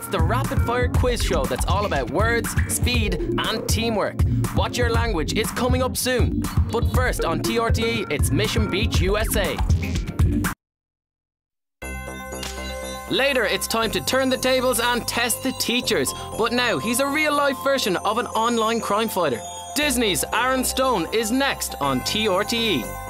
It's the rapid-fire quiz show that's all about words, speed, and teamwork. Watch Your Language is coming up soon. But first on TRTÉ, it's Mission Beach, USA. Later, it's time to turn the tables and test the teachers. But now, he's a real-life version of an online crime fighter. Disney's Aaron Stone is next on TRTÉ.